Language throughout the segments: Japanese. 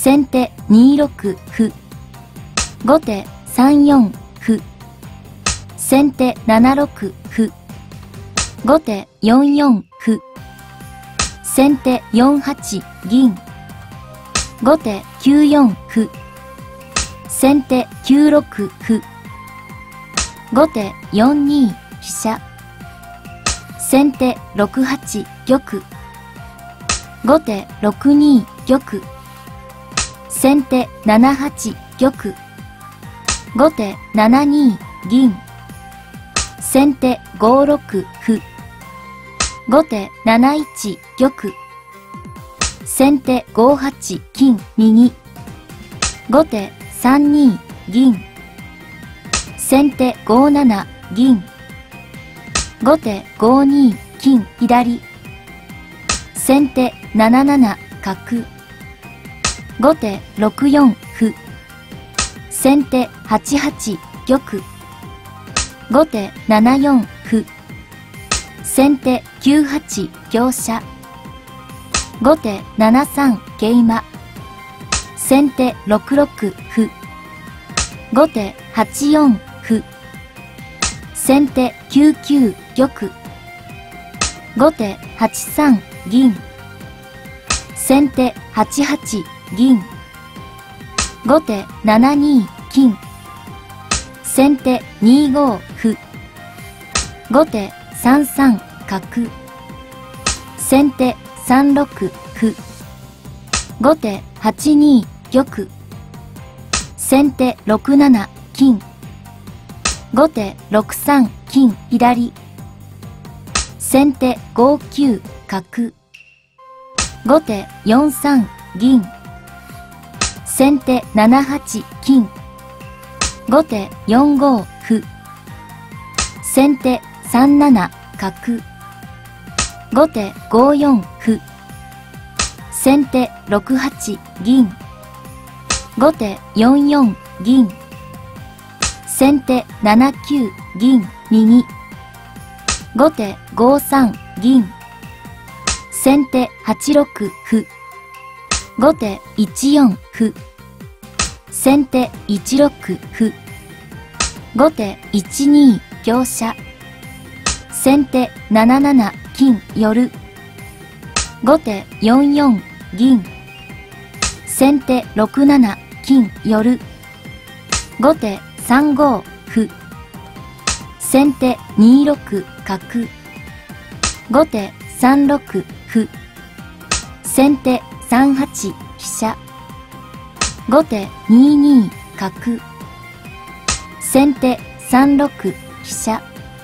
先手2六歩。後手3四歩。先手7六歩。後手4四歩。先手4八銀。後手9四歩。先手9六歩。後手4二飛車。先手6八玉。後手6二玉。先手7八玉。後手7二銀。先手5六歩。後手7一玉。先手5八金右。後手3二銀。先手5七銀。後手5二金左。先手7七角。後手6四歩。先手8八玉。後手7四歩。先手9八香車。後手7三桂馬。先手6六歩。後手8四歩。先手9九玉。後手8三銀。先手8八銀。後手7二金。先手2五歩。後手3三角。先手3六歩。後手8二玉。先手6七金。後手6三金左。先手5九角。後手4三銀。先手7八金。後手4五歩。先手3七角。後手5四歩。先手6八銀。後手4四銀。先手7九銀右。後手5三銀。先手8六歩。後手1四歩。先手1六歩。後手1二香車。先手7七金寄。後手4四銀。先手6七金寄。後手3五歩。先手2六角。後手3六歩。先手3八飛車。後手2二角。先手3六飛車。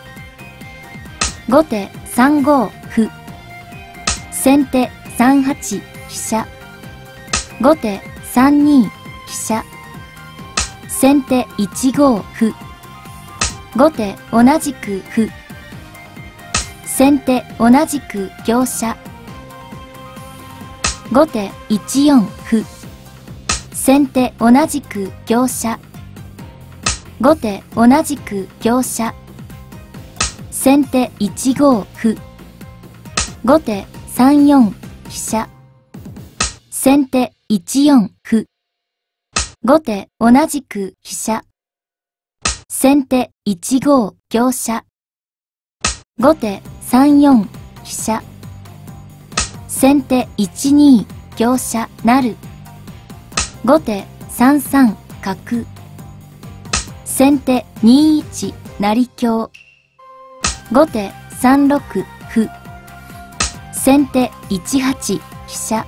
後手3五歩。先手3八飛車。後手3二飛車。先手1五歩。後手同じく歩。先手同じく香車。後手1四歩。先手同じく香車。後手同じく香車。先手1五歩。後手3四飛車。先手1四歩。後手同じく飛車。先手1五香車。後手3四飛車。先手1二香車成。後手3三角。先手2一成香。後手3六歩。先手1八飛車。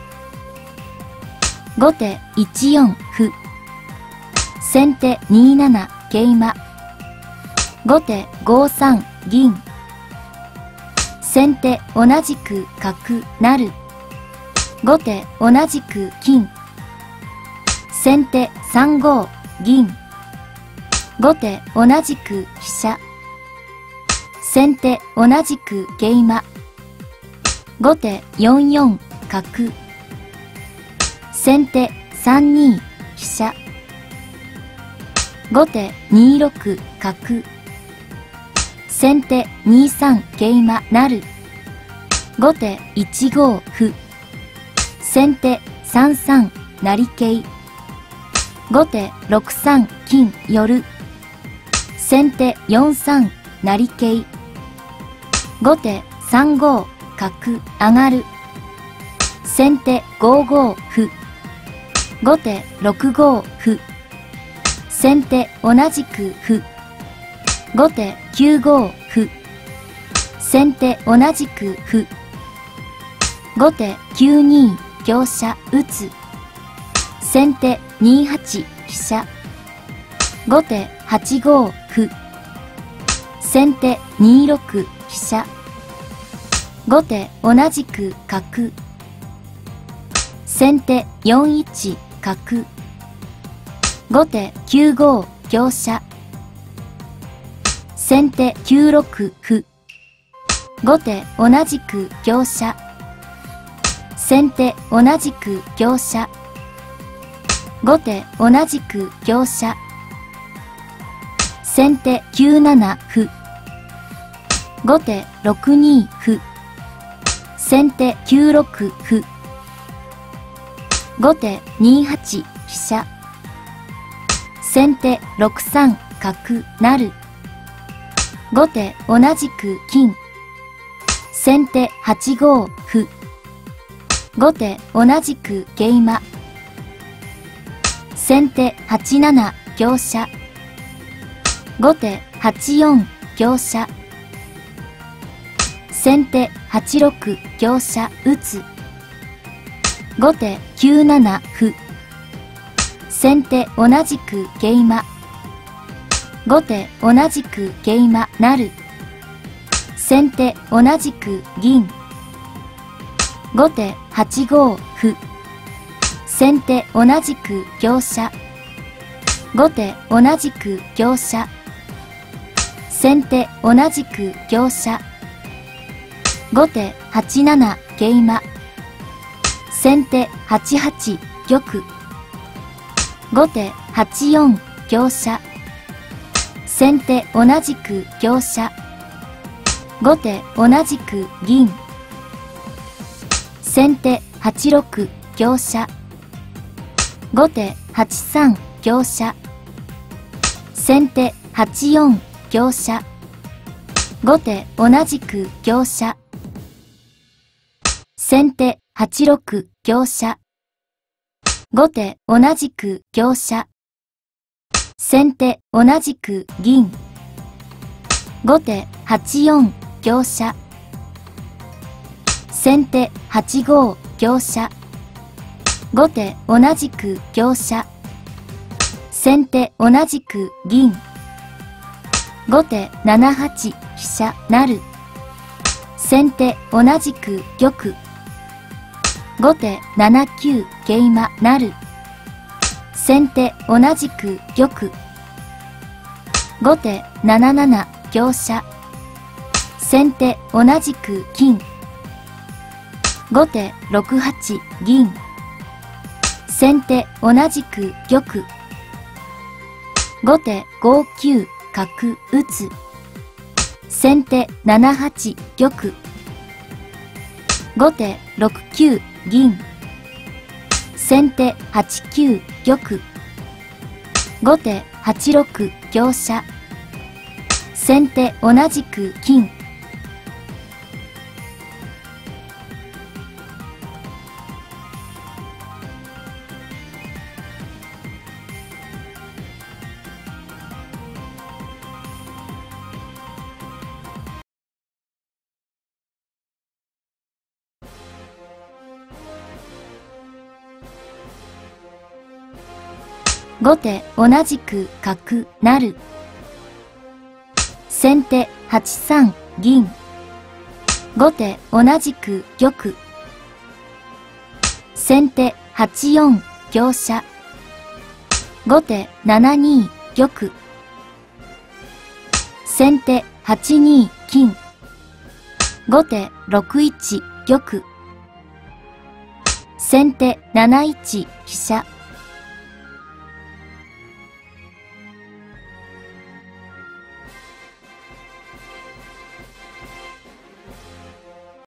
後手1四歩。先手2七桂馬。後手5三銀。先手同じく角成。後手同じく金。先手3五銀。後手同じく飛車。先手同じく桂馬。後手4四角。先手3二飛車。後手2六角。先手2三桂馬成。後手1五歩。先手3三成桂。後手6三金寄。先手4三成桂。後手3五角上がる。先手5五歩。後手6五歩。先手同じく歩。後手9五歩。先手同じく歩。後手9二香車打つ。先手2八飛車。後手8五歩。先手2六飛車。後手同じく角。先手4一角。後手9五香車。先手9六歩。後手同じく香車。先手同じく香車。後手同じく香車。先手9七歩。後手6二歩。先手9六歩。後手2八飛車。先手6三角成。後手同じく金。先手8五歩。後手同じく桂馬。先手8七香車。後手8四香車。先手8六香車打つ。後手9七歩。先手同じく桂馬。後手同じく桂馬成。先手同じく銀。後手8五歩。先手同じく香車。後手同じく香車。先手同じく香車。後手8七桂馬。先手8八玉。後手8四香車。先手同じく香車。後手同じく銀。先手8六香車。後手8三香車。先手8四香車。後手同じく香車。先手8六香車。後手同じく香車。先手同じく銀。後手8四香車。先手8五香車。後手同じく香車。先手同じく銀。後手7八飛車成。先手同じく玉。後手7九桂馬成。先手同じく玉。後手7七香車。先手同じく金。後手6八銀。先手同じく玉。後手5九角打つ。先手7八玉。後手6九銀。先手8九玉。後手8六香車。先手同じく金。後手同じく角成。先手8三銀。後手同じく玉。先手8四香車。後手7二玉。先手8二金。後手6一玉。先手7一飛車。